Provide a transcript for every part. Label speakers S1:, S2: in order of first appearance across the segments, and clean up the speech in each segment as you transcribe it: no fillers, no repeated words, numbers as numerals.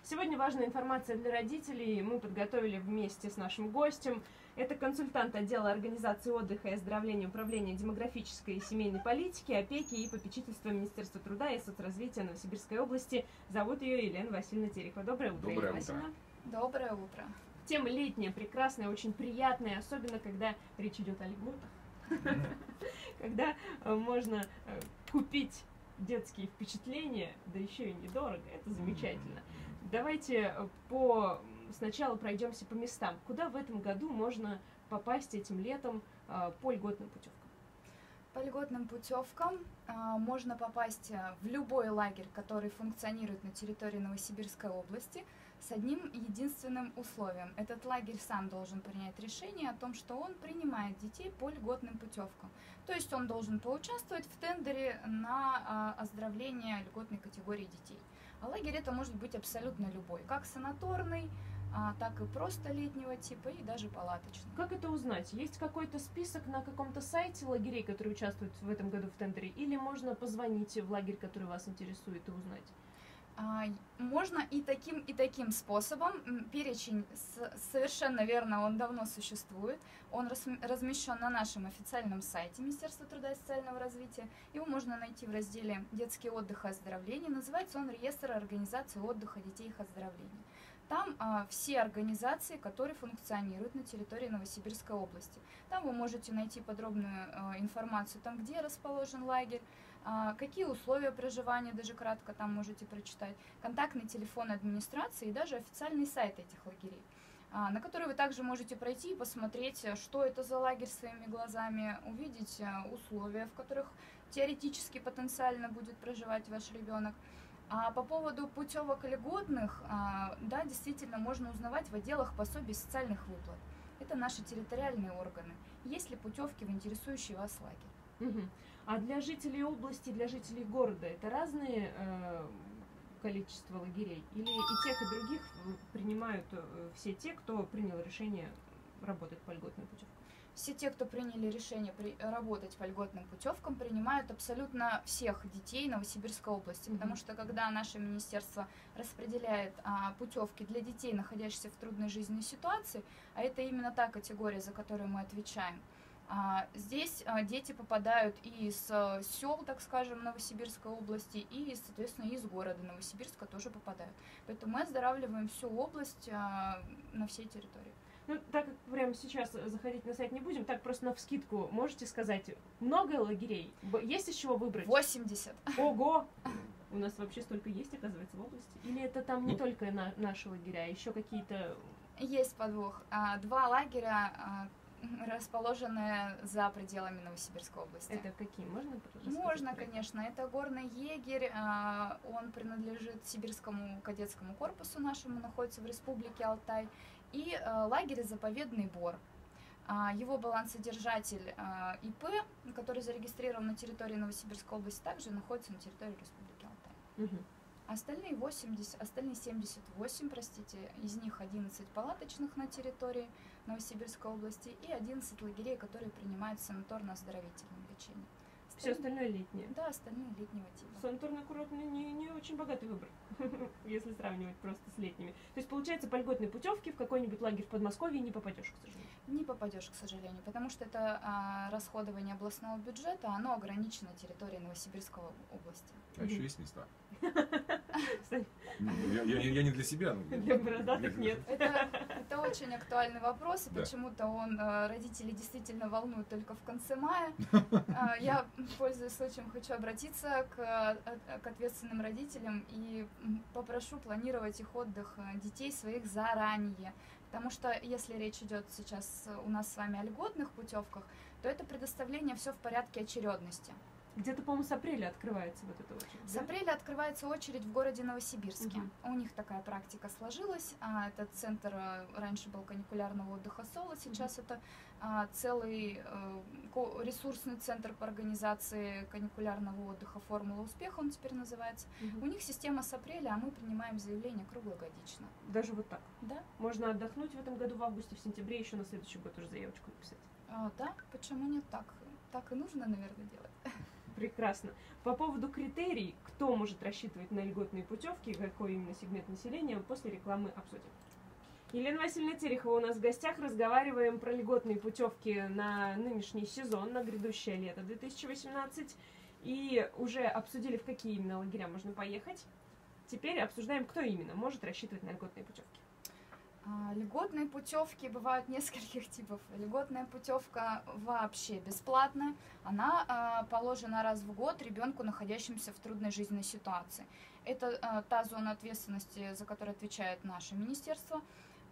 S1: Сегодня важная информация для родителей. Мы подготовили вместе с нашим гостем. Это консультант отдела организации отдыха и оздоровления Управления демографической и семейной политики, опеки и попечительства Министерства труда и соцразвития Новосибирской области. Зовут ее Елена Васильевна Терехова. Доброе утро, Елена Васильевна.
S2: Доброе утро.
S1: Тема летняя, прекрасная, очень приятная, особенно когда речь идет о льготах. Когда можно купить детские впечатления, да еще и недорого, это замечательно. Давайте сначала пройдемся по местам. Куда в этом году можно попасть этим летом по льготным путевкам?
S2: По льготным путевкам можно попасть в любой лагерь, который функционирует на территории Новосибирской области, с одним единственным условием. Этот лагерь сам должен принять решение о том, что он принимает детей по льготным путевкам. То есть он должен поучаствовать в тендере на оздоровление льготной категории детей. А лагерь это может быть абсолютно любой, как санаторный, так и просто летнего типа, и даже палаточный.
S1: Как это узнать? Есть какой-то список на каком-то сайте лагерей, которые участвуют в этом году в тендере? Или можно позвонить в лагерь, который вас интересует, и узнать?
S2: Можно и таким способом. Перечень совершенно верно, он давно существует. Он размещен на нашем официальном сайте Министерства труда и социального развития. Его можно найти в разделе «Детский отдых и оздоровление». Называется он «Реестр организации отдыха детей и их оздоровления». Там все организации, которые функционируют на территории Новосибирской области. Там вы можете найти подробную информацию, там, где расположен лагерь, какие условия проживания, даже кратко там можете прочитать, контактный телефон администрации и даже официальный сайт этих лагерей, на который вы также можете пройти и посмотреть, что это за лагерь своими глазами, увидеть условия, в которых теоретически потенциально будет проживать ваш ребенок. А по поводу путевок льготных, да, действительно можно узнавать в отделах пособий социальных выплат. Это наши территориальные органы. Есть ли путевки в интересующий вас лагерь?
S1: Угу. А для жителей области, для жителей города это разные количество лагерей? Или и тех, и других принимают все те, кто принял решение работать по льготным путевкам?
S2: Все те, кто приняли решение работать по льготным путевкам, принимают абсолютно всех детей Новосибирской области, потому что когда наше министерство распределяет путевки для детей, находящихся в трудной жизненной ситуации, а это именно та категория, за которую мы отвечаем, здесь дети попадают и из сел, так скажем, Новосибирской области, и, соответственно, из города Новосибирска тоже попадают. Поэтому мы оздоравливаем всю область на всей территории.
S1: Ну, так как прямо сейчас заходить на сайт не будем, так просто навскидку можете сказать, много лагерей? Есть из чего выбрать?
S2: 80.
S1: Ого! У нас вообще столько есть, оказывается, в области? Или это там не только наши лагеря, а еще какие-то...
S2: Есть подвох. 2 лагеря расположенные за пределами Новосибирской области.
S1: Это какие? Можно рассказать?
S2: Можно, конечно. Это горный егерь, он принадлежит Сибирскому кадетскому корпусу нашему, находится в Республике Алтай. И лагерь «Заповедный Бор». Его балансодержатель ИП, который зарегистрирован на территории Новосибирской области, также находится на территории Республики Алтай.
S1: Угу.
S2: Остальные 78, из них 11 палаточных на территории Новосибирской области и 11 лагерей, которые принимают санаторно-оздоровительное лечение.
S1: Все остальное летнее?
S2: Да, остальное летнего типа.
S1: Санаторно-курортный не очень богатый выбор, если сравнивать просто с летними. То есть, получается, по льготной путевке в какой-нибудь лагерь в Подмосковье не попадешь, к сожалению? Не
S2: попадешь, к сожалению, потому что это расходование областного бюджета, оно ограничено территорией Новосибирской области.
S3: А еще есть места? Я не для себя.
S1: Для бородатых нет.
S2: Это очень актуальный вопрос, и почему-то родителей действительно волнует только в конце мая. Я, пользуясь случаем, хочу обратиться к ответственным родителям и попрошу планировать их отдых детей своих заранее. Потому что если речь идет сейчас у нас с вами о льготных путевках, то это предоставление все в порядке очередности.
S1: Где-то, по-моему, с апреля открывается вот эта очередь.
S2: С апреля открывается очередь в городе Новосибирске. У них такая практика сложилась. Этот центр раньше был каникулярного отдыха «Соло», сейчас это целый ресурсный центр по организации каникулярного отдыха «Формула успеха», он теперь называется. У них система с апреля, а мы принимаем заявление круглогодично.
S1: Даже вот так?
S2: Да.
S1: Можно отдохнуть в этом году в августе, в сентябре, еще на следующий год уже заявочку написать?
S2: Да, почему нет так? Так и нужно, наверное, делать.
S1: Прекрасно. По поводу критерий, кто может рассчитывать на льготные путевки, какой именно сегмент населения, после рекламы обсудим. Елена Васильевна Терехова у нас в гостях. Разговариваем про льготные путевки на нынешний сезон, на грядущее лето 2018. И уже обсудили, в какие именно лагеря можно поехать. Теперь обсуждаем, кто именно может рассчитывать на льготные путевки.
S2: Льготные путевки бывают нескольких типов. Льготная путевка вообще бесплатная. Она положена раз в год ребенку, находящемуся в трудной жизненной ситуации. Это та зона ответственности, за которую отвечает наше министерство.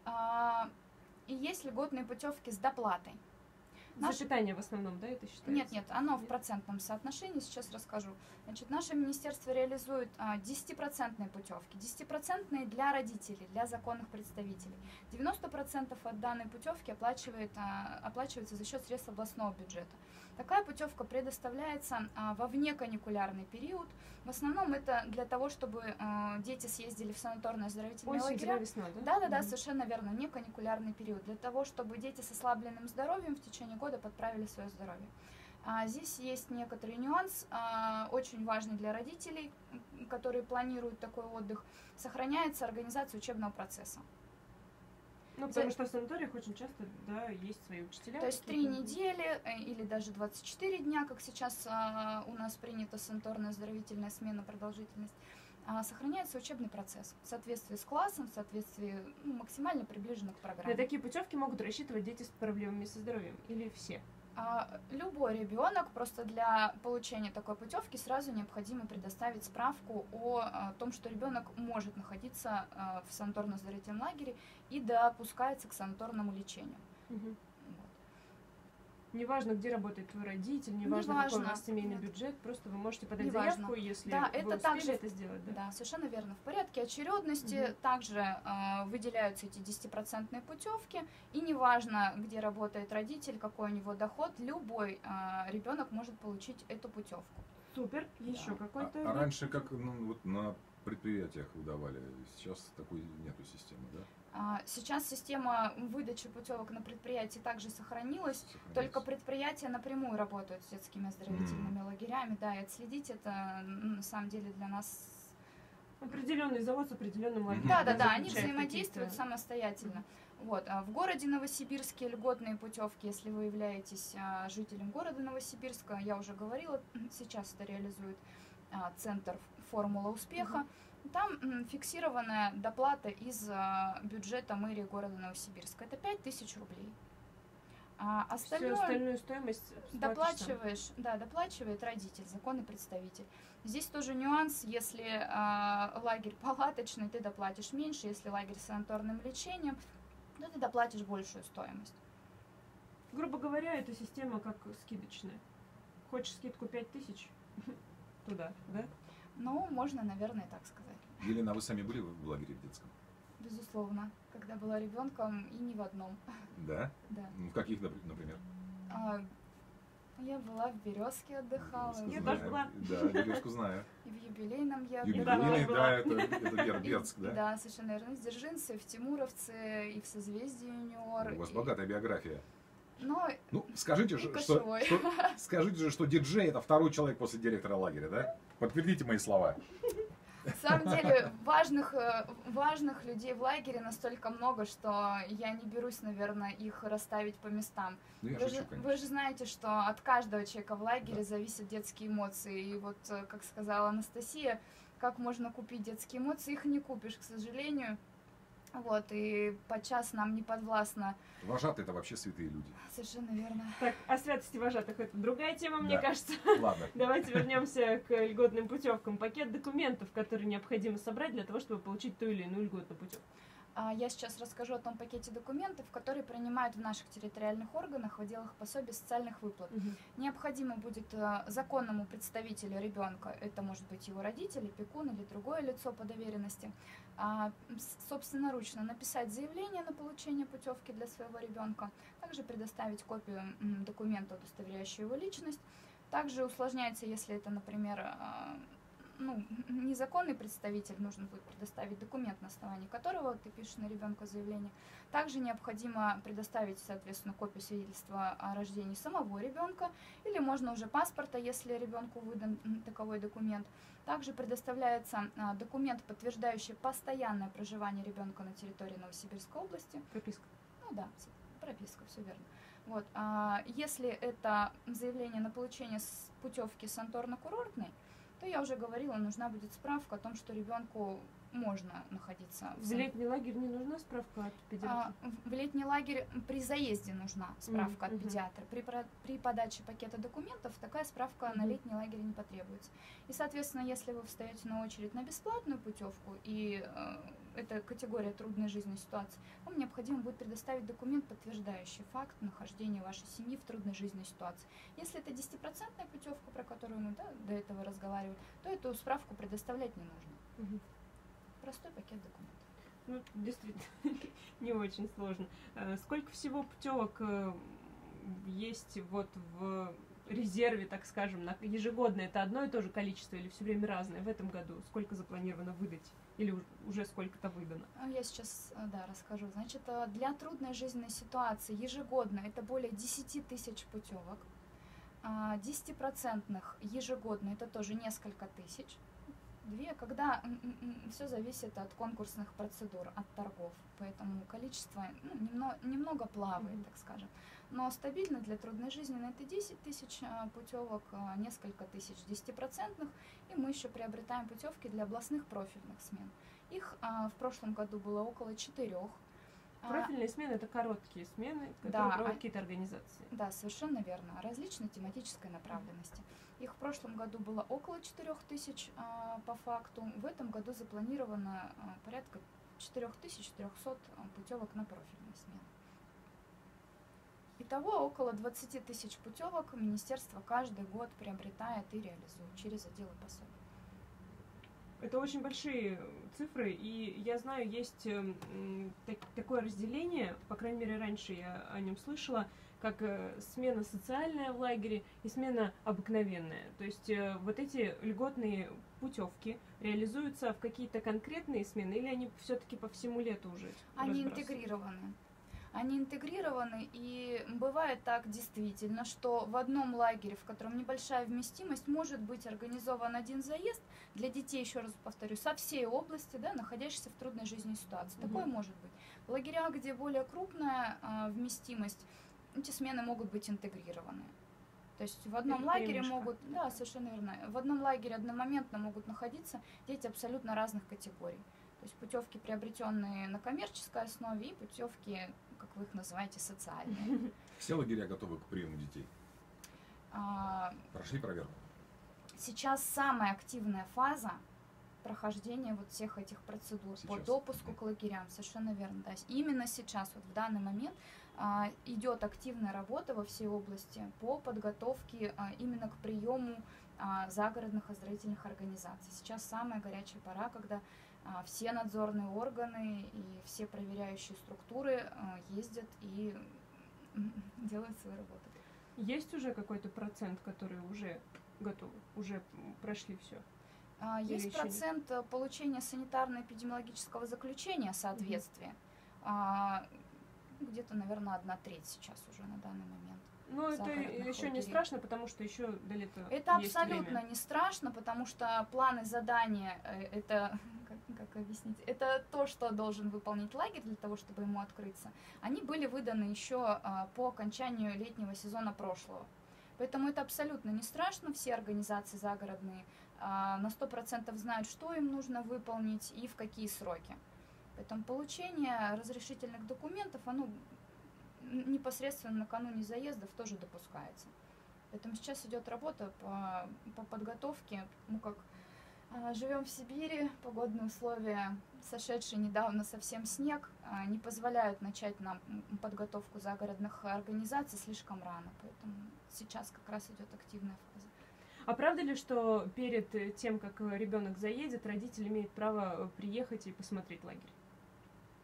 S2: И есть льготные путевки с доплатой.
S1: За питание в основном, да, это считается?
S2: Нет, оно в процентном соотношении, сейчас расскажу. Значит, наше министерство реализует 10% путевки. 10% для родителей, для законных представителей. 90% от данной путевки оплачивается за счет средств областного бюджета. Такая путевка предоставляется во внеканикулярный период. В основном это для того, чтобы дети съездили в санаторно-оздоровительные лагеря.
S1: Весна, да?
S2: Да, совершенно верно, не каникулярный период. Для того, чтобы дети с ослабленным здоровьем в течение года подправили свое здоровье. Здесь есть некоторый нюанс, очень важный для родителей, которые планируют такой отдых. Сохраняется организация учебного процесса.
S1: Ну, потому что в санаториях очень часто, да, есть свои учителя.
S2: То есть 3 недели или даже 24 дня, как сейчас у нас принята санаторно-оздоровительная смена, продолжительность, сохраняется учебный процесс в соответствии с классом, в соответствии максимально приближенно к программе.
S1: На такие путевки могут рассчитывать дети с проблемами со здоровьем или все?
S2: Любой ребенок, просто для получения такой путевки сразу необходимо предоставить справку о том, что ребенок может находиться в санаторно-оздоровительном лагере и допускается к санаторному лечению.
S1: Угу. Неважно, где работает твой родитель, неважно, какой у вас семейный бюджет, просто вы можете подать заявку, если вы успели
S2: также,
S1: это сделать.
S2: Да, совершенно верно. В порядке очередности также выделяются эти 10% путевки, и неважно, где работает родитель, какой у него доход, любой ребенок может получить эту путевку.
S1: Супер. Еще какой-то.
S3: А раньше как вот на предприятиях выдавали, сейчас такой нету системы, да?
S2: Сейчас система выдачи путевок на предприятии также сохранилась, только предприятия напрямую работают с детскими оздоровительными лагерями, да, и отследить это на самом деле для нас...
S1: Определенный завод с определенным лагерем.
S2: Да, они взаимодействуют самостоятельно. Вот. В городе Новосибирске льготные путевки, если вы являетесь жителем города Новосибирска, я уже говорила, сейчас это реализует центр «Формула успеха». Там фиксированная доплата из бюджета мэрии города Новосибирска. Это 5000 рублей.
S1: Всю остальную стоимость
S2: доплачивает родитель, законный представитель. Здесь тоже нюанс, если лагерь палаточный, ты доплатишь меньше, если лагерь с санаторным лечением, то ты доплатишь большую стоимость.
S1: Грубо говоря, эта система как скидочная. Хочешь скидку 5000 туда, да?
S2: Ну, можно, наверное, так сказать.
S3: Елена, а вы сами были в лагере в детском?
S2: Безусловно, когда была ребенком и не в одном.
S3: Да?
S2: Да.
S3: В каких, например?
S2: Я была в Березке, отдыхала.
S1: Я тоже была.
S3: Да, Березку знаю.
S2: И в юбилейном я
S3: Юбилейный, да, это Бердск, да?
S2: Да, совершенно верно. В Дзержинце, и в Тимуровце, и в Созвездии Юниор.
S3: У вас богатая биография.
S2: Ну,
S3: скажите же, что диджей — это второй человек после директора лагеря, да? Подтвердите мои слова.
S2: На самом деле важных людей в лагере настолько много, что я не берусь, наверное, их расставить по местам. Вы же знаете, что от каждого человека в лагере зависят детские эмоции. И вот, как сказала Анастасия, как можно купить детские эмоции, их не купишь, к сожалению. Вот, и подчас нам не подвластно.
S3: Вожатые — это вообще святые люди.
S2: Совершенно верно.
S1: Так, о святости вожатых — это другая тема, мне кажется.
S3: Ладно.
S1: Давайте вернемся к льготным путевкам. Пакет документов, которые необходимо собрать для того, чтобы получить ту или иную льготную путевку.
S2: Я сейчас расскажу о том пакете документов, которые принимают в наших территориальных органах в отделах пособий социальных выплат. Необходимо будет законному представителю ребенка, это может быть его родитель, опекун или другое лицо по доверенности, собственноручно написать заявление на получение путевки для своего ребенка, также предоставить копию документа, удостоверяющего его личность. Также усложняется, если это, например, ну, незаконный представитель, нужно будет предоставить документ, на основании которого ты пишешь на ребенка заявление. Также необходимо предоставить, соответственно, копию свидетельства о рождении самого ребенка, или можно уже паспорта, если ребенку выдан таковой документ. Также предоставляется документ, подтверждающий постоянное проживание ребенка на территории Новосибирской области.
S1: Прописка.
S2: Ну да, прописка, все верно. Вот. Если это заявление на получение путевки санаторно-курортной, то я уже говорила, нужна будет справка о том, что ребенку можно находиться
S1: в летний лагерь не нужна справка от педиатра?
S2: В летний лагерь при заезде нужна справка от педиатра. При подаче пакета документов такая справка на летний лагерь не потребуется. И, соответственно, если вы встаете на очередь на бесплатную путевку, и это категория трудной жизненной ситуации, вам необходимо будет предоставить документ, подтверждающий факт нахождения вашей семьи в трудной жизненной ситуации. Если это 10% путевка, про которую мы до этого разговаривали, то эту справку предоставлять не нужно. Простой пакет документов.
S1: Ну, действительно, не очень сложно. Сколько всего путевок есть вот в резерве, так скажем, на ежегодно? Это одно и то же количество или все время разное? В этом году сколько запланировано выдать? Или уже сколько-то выдано?
S2: Я сейчас, да, расскажу. Значит, для трудной жизненной ситуации ежегодно это более 10 тысяч путевок. 10% ежегодно это тоже несколько тысяч. Когда все зависит от конкурсных процедур, от торгов, поэтому количество немного плавает, так скажем. Но стабильно для трудной жизни это 10 тысяч путевок, несколько тысяч 10%, и мы еще приобретаем путевки для областных профильных смен. Их в прошлом году было около 4.
S1: Профильные смены — это короткие смены, которые проводят какие-то организации.
S2: Да, совершенно верно, различной тематической направленности. Их в прошлом году было около 4000 по факту. В этом году запланировано порядка 4300 путевок на профильные смены. Итого около 20 тысяч путевок министерство каждый год приобретает и реализует через отделы пособий.
S1: Это очень большие цифры, и я знаю, есть такое разделение, по крайней мере, раньше я о нем слышала, как смена социальная в лагере и смена обыкновенная. То есть вот эти льготные путевки реализуются в какие-то конкретные смены, или они все-таки по всему лету уже?
S2: Они интегрированы. Они интегрированы, и бывает так действительно, что в одном лагере, в котором небольшая вместимость, может быть организован один заезд для детей, еще раз повторю, со всей области, да, находящихся в трудной жизненной ситуации. Такое может быть. В лагерях, где более крупная вместимость, эти смены могут быть интегрированы. То есть в одном лагере могут, да, совершенно верно, в одном лагере одномоментно могут находиться дети абсолютно разных категорий. То есть путевки, приобретенные на коммерческой основе, и путевки, как вы их называете, социальные.
S3: Все лагеря готовы к приему детей? Прошли проверку?
S2: Сейчас самая активная фаза прохождения вот всех этих процедур по допуску к лагерям. Совершенно верно. Да. Именно сейчас, вот в данный момент, идет активная работа во всей области по подготовке именно к приему загородных оздоровительных организаций. Сейчас самая горячая пора, когда все надзорные органы и все проверяющие структуры ездят и делают свою работу.
S1: Есть уже какой-то процент, который уже готовы, уже прошли все?
S2: Есть процент получения санитарно-эпидемиологического заключения соответствия. Где-то, наверное, 1/3 сейчас уже на данный момент.
S1: Ну, это еще не страшно, потому что еще до лета
S2: это абсолютно не страшно, потому что планы задания, это, как объяснить, это то, что должен выполнить лагерь для того, чтобы ему открыться. Они были выданы еще по окончанию летнего сезона прошлого. Поэтому это абсолютно не страшно, все организации загородные на 100% знают, что им нужно выполнить и в какие сроки. Поэтому получение разрешительных документов, оно непосредственно накануне заездов тоже допускается. Поэтому сейчас идет работа по подготовке. Мы как живем в Сибири, погодные условия, сошедший недавно совсем снег, не позволяют начать нам подготовку загородных организаций слишком рано. Поэтому сейчас как раз идет активная фаза.
S1: А правда ли, что перед тем, как ребенок заедет, родитель имеет право приехать и посмотреть лагерь?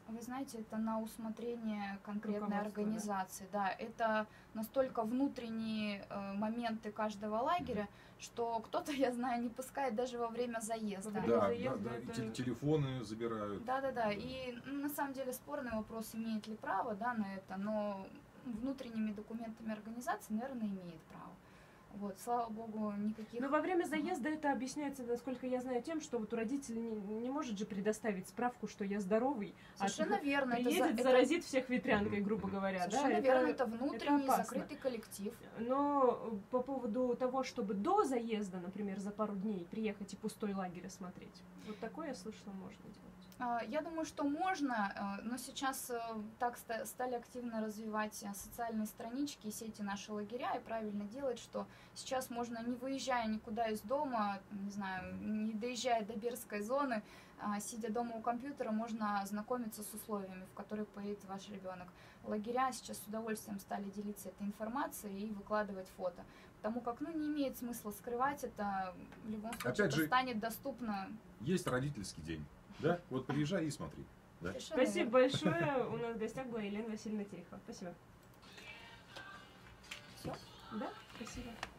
S2: Вы знаете, это на усмотрение конкретной
S1: Руководства, да?
S2: организации. Да, это настолько внутренние моменты каждого лагеря, что кто-то, я знаю, не пускает даже во время заезда.
S1: Во время
S3: Да, да,
S1: заезда
S3: да, и
S1: это-
S3: телефоны забирают.
S2: Да. И на самом деле спорный вопрос, имеет ли право, да, на это, но внутренними документами организации, наверное, имеет право. Вот, слава богу, никаких...
S1: Но во время заезда это объясняется, насколько я знаю, тем, что вот у родителей не может же предоставить справку, что я здоровый,
S2: Совершенно верно.
S1: приедет, заразит всех ветрянкой, грубо говоря.
S2: Совершенно
S1: Да?
S2: верно, это внутренний
S1: опасно.
S2: закрытый коллектив.
S1: Но по поводу того, чтобы до заезда, например, за пару дней приехать и пустой лагерь осмотреть, вот такое я слышала, можно делать.
S2: Я думаю, что можно, но сейчас так стали активно развивать социальные странички и сети «Наши лагеря», и правильно делать, что сейчас можно, не выезжая никуда из дома, не знаю, не доезжая до Бердской зоны, сидя дома у компьютера, можно ознакомиться с условиями, в которых поедет ваш ребенок. Лагеря сейчас с удовольствием стали делиться этой информацией и выкладывать фото, потому как, не имеет смысла скрывать это, в любом случае
S3: Опять
S2: это
S3: же,
S2: станет доступно.
S3: Есть родительский день. Да? Вот приезжай и смотри. Да?
S2: Совершенно
S1: Спасибо
S2: верно.
S1: большое. У нас в гостях была Елена Васильевна Терехова. Спасибо.
S2: Всё?
S1: Да, спасибо.